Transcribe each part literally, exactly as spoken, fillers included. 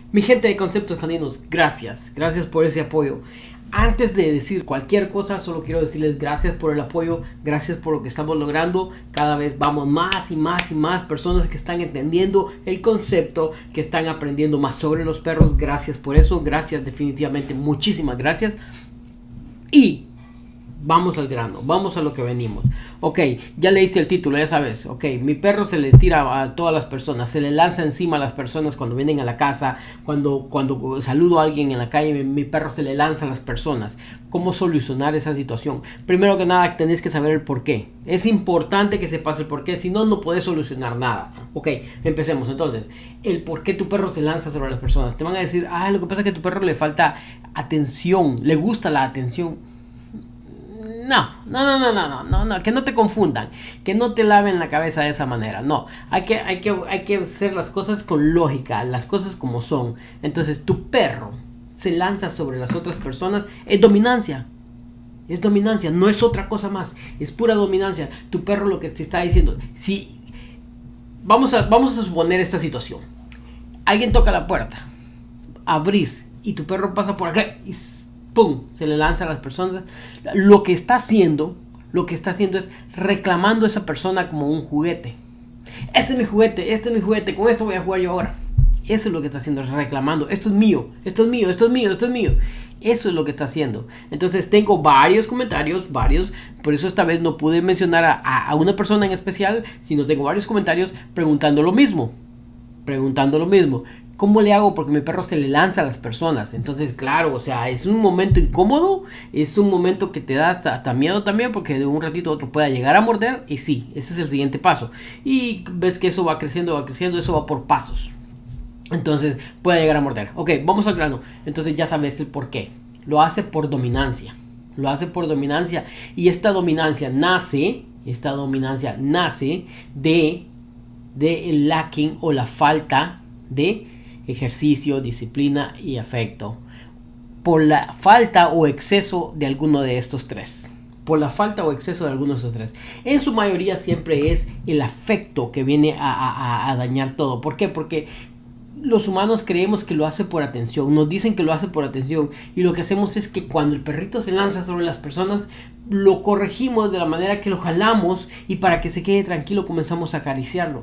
Mi gente de Conceptos Caninos, gracias, gracias por ese apoyo. Antes de decir cualquier cosa, solo quiero decirles gracias por el apoyo, gracias por lo que estamos logrando. Cada vez vamos más y más y más personas que están entendiendo el concepto, que están aprendiendo más sobre los perros. Gracias por eso, gracias definitivamente, muchísimas gracias. Y vamos al grano, vamos a lo que venimos. Ok, ya leíste el título, ya sabes. Ok, mi perro se le tira a todas las personas, se le lanza encima a las personas cuando vienen a la casa, cuando, cuando saludo a alguien en la calle, mi, mi perro se le lanza a las personas. ¿Cómo solucionar esa situación? Primero que nada, tenés que saber el por qué. Es importante que sepas el por qué, si no, no puedes solucionar nada. Ok, empecemos entonces. El por qué tu perro se lanza sobre las personas. Te van a decir, ah, lo que pasa es que a tu perro le falta atención, le gusta la atención. No, no, no, no, no, no, no, no, que no te confundan, que no te laven la cabeza de esa manera. No, hay que, hay que, hay que hacer las cosas con lógica, las cosas como son. Entonces, tu perro se lanza sobre las otras personas, es dominancia. Es dominancia, no es otra cosa más, es pura dominancia. Tu perro lo que te está diciendo, si vamos a, vamos a suponer esta situación. Alguien toca la puerta, abrís y tu perro pasa por acá y ¡pum! Se le lanza a las personas. Lo que está haciendo, lo que está haciendo es reclamando a esa persona como un juguete. Este es mi juguete, este es mi juguete, con esto voy a jugar yo ahora. Eso es lo que está haciendo, es reclamando. Esto es mío, esto es mío, esto es mío, esto es mío. Eso es lo que está haciendo. Entonces tengo varios comentarios, varios. Por eso esta vez no pude mencionar a, a, a una persona en especial, sino tengo varios comentarios preguntando lo mismo. Preguntando lo mismo. ¿Cómo le hago? Porque mi perro se le lanza a las personas. Entonces, claro, o sea, es un momento incómodo. Es un momento que te da hasta, hasta miedo también. Porque de un ratito a otro pueda llegar a morder. Y sí, ese es el siguiente paso. Y ves que eso va creciendo, va creciendo. Eso va por pasos. Entonces, puede llegar a morder. Ok, vamos al grano. Entonces ya sabes el por qué. Lo hace por dominancia. Lo hace por dominancia. Y esta dominancia nace, esta dominancia nace de, de el lacking o la falta de ejercicio, disciplina y afecto. Por la falta o exceso de alguno de estos tres. Por la falta o exceso de alguno de estos tres. En su mayoría siempre es el afecto que viene a, a, a dañar todo. ¿Por qué? Porque los humanos creemos que lo hace por atención. Nos dicen que lo hace por atención. Y lo que hacemos es que cuando el perrito se lanza sobre las personas, lo corregimos de la manera que lo jalamos. Y para que se quede tranquilo comenzamos a acariciarlo.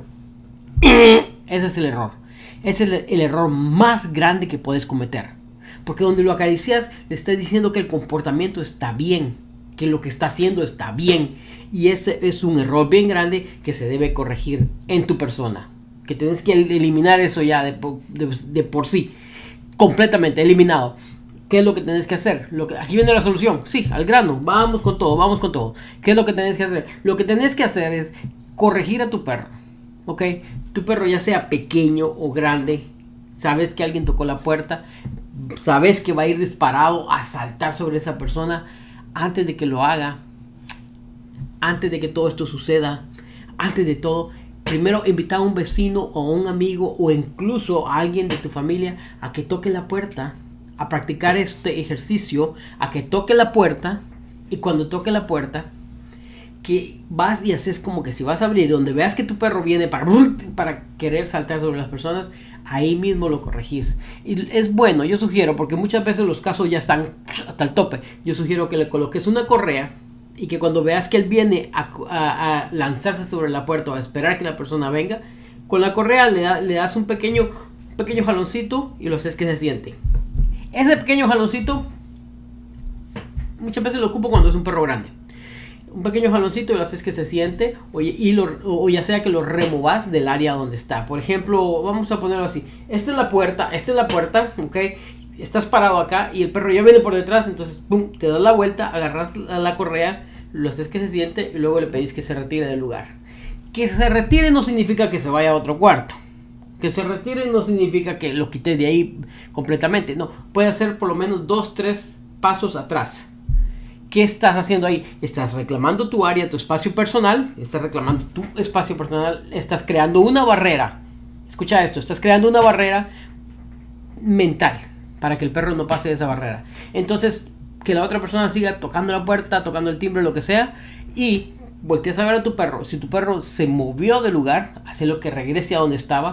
Ese es el error. Ese es el, el error más grande que puedes cometer. Porque donde lo acaricias, le estás diciendo que el comportamiento está bien. Que lo que está haciendo está bien. Y ese es un error bien grande que se debe corregir en tu persona. Que tienes que eliminar eso ya de, de, de por sí. Completamente eliminado. ¿Qué es lo que tenés que hacer? Lo que, aquí viene la solución. Sí, al grano. Vamos con todo, vamos con todo. ¿Qué es lo que tenés que hacer? Lo que tenés que hacer es corregir a tu perro. ¿Ok? Tu perro ya sea pequeño o grande, sabes que alguien tocó la puerta, sabes que va a ir disparado a saltar sobre esa persona. Antes de que lo haga, antes de que todo esto suceda, antes de todo, primero invita a un vecino o a un amigo o incluso a alguien de tu familia a que toque la puerta, a practicar este ejercicio, a que toque la puerta. Y cuando toque la puerta, que vas y haces como que si vas a abrir, donde veas que tu perro viene para, para querer saltar sobre las personas, ahí mismo lo corregís. Y es bueno, yo sugiero, porque muchas veces los casos ya están hasta el tope, yo sugiero que le coloques una correa y que cuando veas que él viene a, a, a lanzarse sobre la puerta o a esperar que la persona venga, con la correa le, da, le das un pequeño, un pequeño jaloncito y lo haces que se siente. Ese pequeño jaloncito muchas veces lo ocupo cuando es un perro grande. Un pequeño jaloncito y lo haces que se siente, o, y lo, o ya sea que lo removas del área donde está. Por ejemplo, vamos a ponerlo así. Esta es la puerta, esta es la puerta, ok. Estás parado acá y el perro ya viene por detrás, entonces pum, te das la vuelta, agarras la, la correa, lo haces que se siente y luego le pedís que se retire del lugar. Que se retire no significa que se vaya a otro cuarto. Que se retire no significa que lo quites de ahí completamente. No, puede hacer por lo menos dos, tres pasos atrás. ¿Qué estás haciendo ahí? Estás reclamando tu área, tu espacio personal. Estás reclamando tu espacio personal. Estás creando una barrera. Escucha esto. Estás creando una barrera mental para que el perro no pase de esa barrera. Entonces, que la otra persona siga tocando la puerta, tocando el timbre, lo que sea. Y volteas a ver a tu perro. Si tu perro se movió del lugar, hace lo que regrese a donde estaba.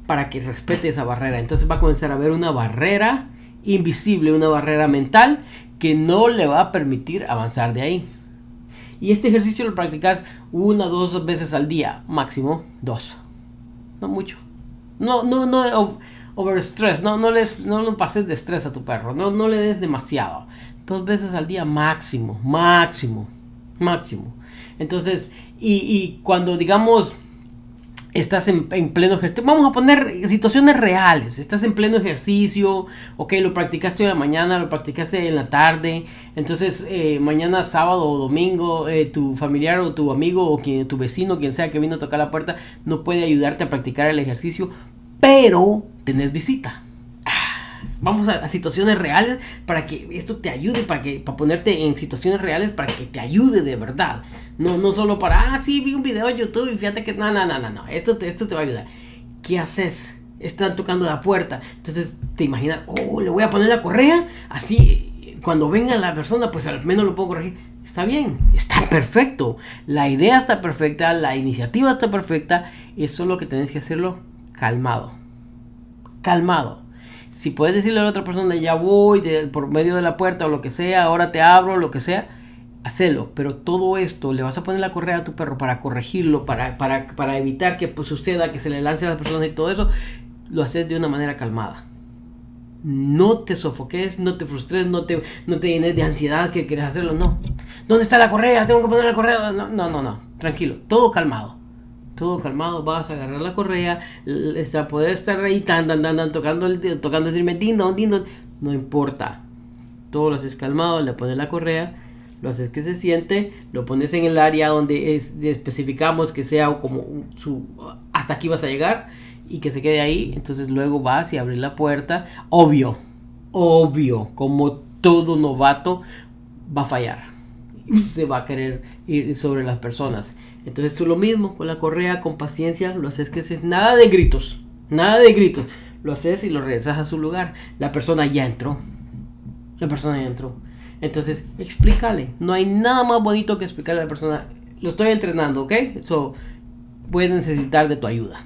para que respete esa barrera. Entonces va a comenzar a haber una barrera invisible, una barrera mental que no le va a permitir avanzar de ahí. Y este ejercicio lo practicas una o dos veces al día, máximo dos. No mucho. No, no, no over stress, no, no les, no lo pases de estrés a tu perro, no, no le des demasiado. Dos veces al día máximo, máximo, máximo. Entonces, y, y cuando digamos estás en, en pleno ejercicio, vamos a poner situaciones reales, estás en pleno ejercicio, ok, lo practicaste hoy en la mañana, lo practicaste en la tarde, entonces eh, mañana sábado o domingo eh, tu familiar o tu amigo o quien, tu vecino, quien sea que vino a tocar la puerta, no puede ayudarte a practicar el ejercicio, pero tenés visita. Vamos a, a situaciones reales para que esto te ayude, para que para ponerte en situaciones reales para que te ayude de verdad. No, no solo para, ah, sí, vi un video en YouTube y fíjate que, no, no, no, no, no, esto te, esto te va a ayudar. ¿Qué haces? Están tocando la puerta, entonces te imaginas, oh, le voy a poner la correa, así cuando venga la persona, pues al menos lo puedo corregir. Está bien, está perfecto, la idea está perfecta, la iniciativa está perfecta, es solo que tenés que hacerlo calmado, calmado. Si puedes decirle a la otra persona, ya voy de, por medio de la puerta o lo que sea, ahora te abro, lo que sea, hacelo. Pero todo esto, le vas a poner la correa a tu perro para corregirlo, para, para, para evitar que pues, suceda, que se le lance a las personas y todo eso, lo haces de una manera calmada. No te sofoques, no te frustres, no te, no te llenes de ansiedad que quieres hacerlo, no. ¿Dónde está la correa? Tengo que poner la correa. No, no, no, no. Tranquilo, todo calmado. Todo calmado, vas a agarrar la correa, a poder estar ahí tan, tan, tan, tan, tocando el tocando el dindo, dindo, no importa. Todo lo haces calmado, le pones la correa, lo haces que se siente, lo pones en el área donde es, especificamos que sea como su, hasta aquí vas a llegar y que se quede ahí. Entonces luego vas y abres la puerta. Obvio, obvio, como todo novato va a fallar, se va a querer ir sobre las personas. Entonces tú lo mismo, con la correa, con paciencia, lo haces que es nada de gritos, nada de gritos, lo haces y lo regresas a su lugar. La persona ya entró, la persona ya entró. Entonces explícale, no hay nada más bonito que explicarle a la persona, lo estoy entrenando, ¿ok? So, voy a necesitar de tu ayuda.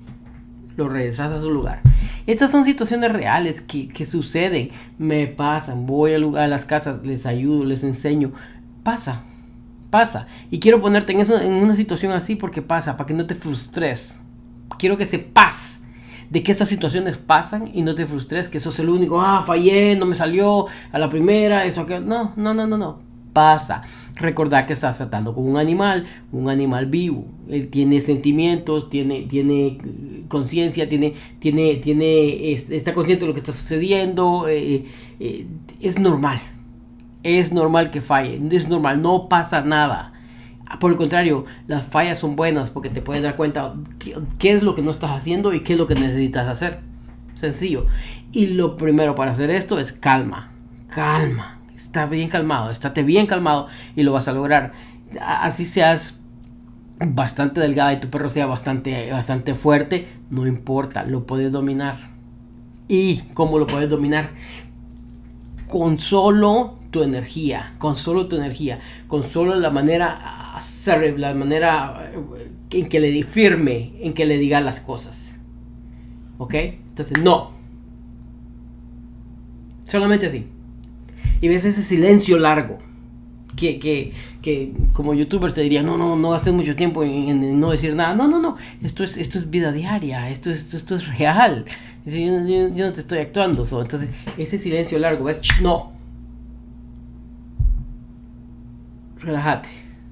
Lo regresas a su lugar. Estas son situaciones reales que, que suceden, me pasan, voy a, lugar, a las casas, les ayudo, les enseño, pasa. Pasa, y quiero ponerte en, eso, en una situación así porque pasa, para que no te frustres. Quiero que sepas de que estas situaciones pasan y no te frustres, que sos el único, ah, fallé, no me salió a la primera, eso, que no, no, no, no, no, pasa. Recordar que estás tratando con un animal, un animal vivo, él tiene sentimientos, tiene, tiene conciencia, tiene, tiene, tiene, está consciente de lo que está sucediendo, eh, eh, es normal. Es normal que falle, es normal, no pasa nada. Por el contrario, las fallas son buenas porque te puedes dar cuenta qué, qué es lo que no estás haciendo y qué es lo que necesitas hacer. Sencillo. Y lo primero para hacer esto es calma. Calma. Está bien calmado, estate bien calmado y lo vas a lograr. Así seas bastante delgada y tu perro sea bastante, bastante fuerte, no importa, lo puedes dominar. ¿Y cómo lo puedes dominar? Con solo tu energía, con solo tu energía, con solo la manera hacer, la manera en que le di firme, en que le diga las cosas. ¿Ok? Entonces, no. Solamente así. Y ves ese silencio largo. Que, que, que como youtuber te diría, no, no, no gastes mucho tiempo en, en no decir nada. No, no, no. Esto es, esto es vida diaria. Esto es, esto, esto es real. Yo, yo, yo no te estoy actuando. So. Entonces, ese silencio largo, ¿ves? No. Relájate.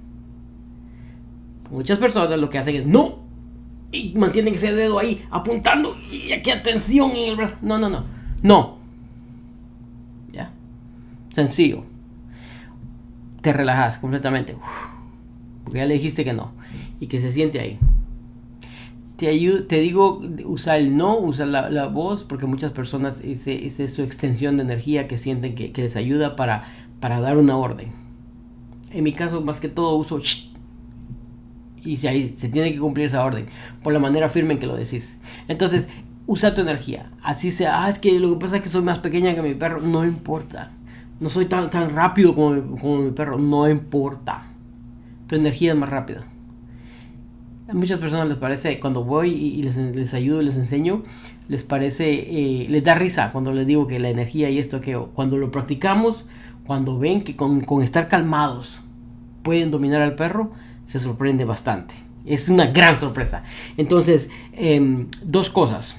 Muchas personas lo que hacen es no. Y mantienen ese dedo ahí apuntando. Y aquí atención en el brazo. No, no, no. No. Ya. Sencillo. Te relajas completamente. Uf. Porque ya le dijiste que no. Y que se siente ahí. Te, ayudo, te digo, usa el no, usa la, la voz. Porque muchas personas ese, ese es su extensión de energía que sienten que, que les ayuda para, para dar una orden. En mi caso, más que todo, uso shh, y si ahí se tiene que cumplir esa orden por la manera firme en que lo decís. Entonces, usa tu energía. Así sea, ah, es que lo que pasa es que soy más pequeña que mi perro. No importa. No soy tan, tan rápido como, como mi perro. No importa. Tu energía es más rápida. A muchas personas les parece, cuando voy y les, les ayudo y les enseño, les parece, eh, les da risa cuando les digo que la energía y esto, que cuando lo practicamos, cuando ven que con, con estar calmados pueden dominar al perro, se sorprende bastante. Es una gran sorpresa. Entonces, eh, dos cosas.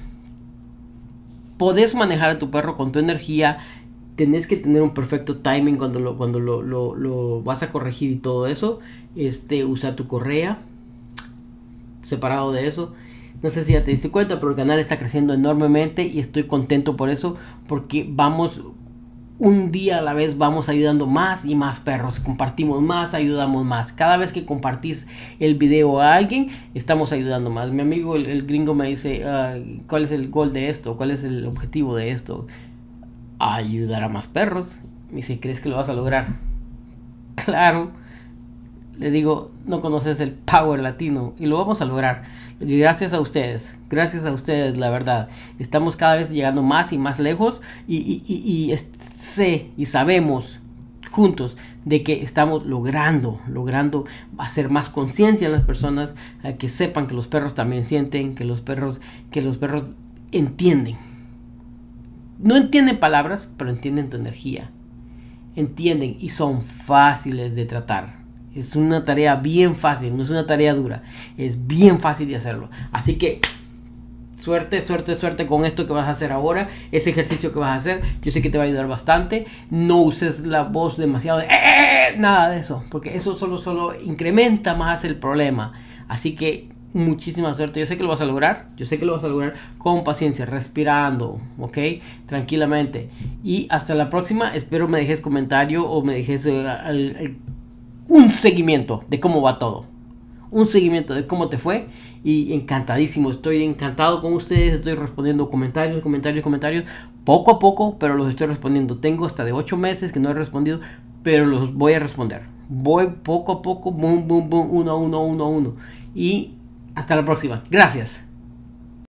Podés manejar a tu perro con tu energía. Tenés que tener un perfecto timing cuando lo, cuando lo, lo, lo vas a corregir y todo eso. Este, usa tu correa. Separado de eso, no sé si ya te diste cuenta, pero el canal está creciendo enormemente y estoy contento por eso, porque vamos un día a la vez, vamos ayudando más y más perros, compartimos más, ayudamos más. Cada vez que compartís el video a alguien, estamos ayudando más. Mi amigo el, el gringo me dice, uh, ¿cuál es el gol de esto? ¿Cuál es el objetivo de esto? Ayudar a más perros. Me dice, ¿crees que lo vas a lograr? Claro. Le digo, no conoces el power latino y lo vamos a lograr. Gracias a ustedes, gracias a ustedes, la verdad. Estamos cada vez llegando más y más lejos y, y, y, y sé y sabemos juntos de que estamos logrando, logrando hacer más conciencia en las personas, eh, que sepan que los perros también sienten, que los perros, que los perros entienden. No entienden palabras, pero entienden tu energía. Entienden y son fáciles de tratar. Es una tarea bien fácil, no es una tarea dura. Es bien fácil de hacerlo. Así que suerte, suerte, suerte con esto que vas a hacer ahora. Ese ejercicio que vas a hacer, yo sé que te va a ayudar bastante. No uses la voz demasiado de ¡eh! Nada de eso, porque eso solo, solo incrementa más el problema. Así que muchísima suerte. Yo sé que lo vas a lograr. Yo sé que lo vas a lograr con paciencia, respirando, ¿ok? Tranquilamente. Y hasta la próxima. Espero me dejes comentario o me dejes eh, el, el un seguimiento de cómo va todo, un seguimiento de cómo te fue, y encantadísimo, estoy encantado con ustedes, estoy respondiendo comentarios, comentarios, comentarios, poco a poco, pero los estoy respondiendo. Tengo hasta de ocho meses que no he respondido, pero los voy a responder, voy poco a poco, boom, boom, boom, uno, uno, uno, uno, y hasta la próxima, gracias.